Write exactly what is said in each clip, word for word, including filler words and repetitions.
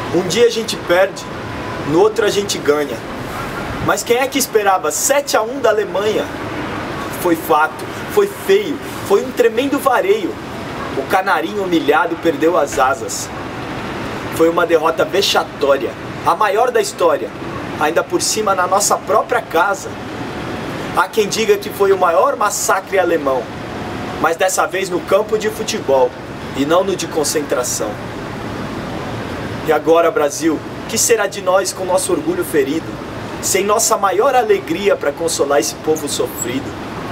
Um dia a gente perde, no outro a gente ganha. Mas quem é que esperava sete a um da Alemanha? Foi fato, foi feio, foi um tremendo vareio. O canarinho humilhado perdeu as asas. Foi uma derrota vexatória, a maior da história, ainda por cima na nossa própria casa. Há quem diga que foi o maior massacre alemão, mas dessa vez no campo de futebol e não no de concentração. E agora, Brasil, que será de nós com nosso orgulho ferido, sem nossa maior alegria para consolar esse povo sofrido?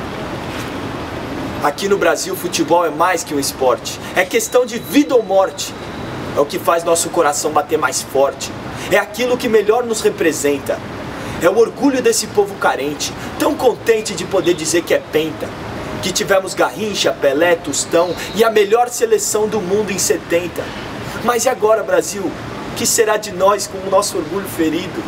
Aqui no Brasil, futebol é mais que um esporte, é questão de vida ou morte. É o que faz nosso coração bater mais forte, é aquilo que melhor nos representa. É o orgulho desse povo carente, tão contente de poder dizer que é penta, que tivemos Garrincha, Pelé, Tostão e a melhor seleção do mundo em setenta. Mas e agora, Brasil? O que será de nós com o nosso orgulho ferido?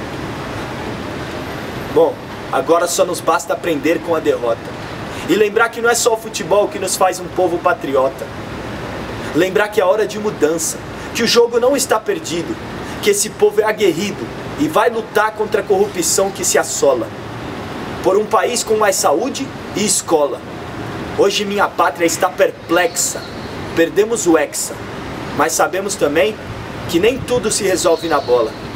Bom, agora só nos basta aprender com a derrota e lembrar que não é só o futebol que nos faz um povo patriota. Lembrar que é hora de mudança, que o jogo não está perdido, que esse povo é aguerrido e vai lutar contra a corrupção que se assola, por um país com mais saúde e escola. Hoje minha pátria está perplexa, perdemos o hexa, mas sabemos também que nem tudo se resolve na bola.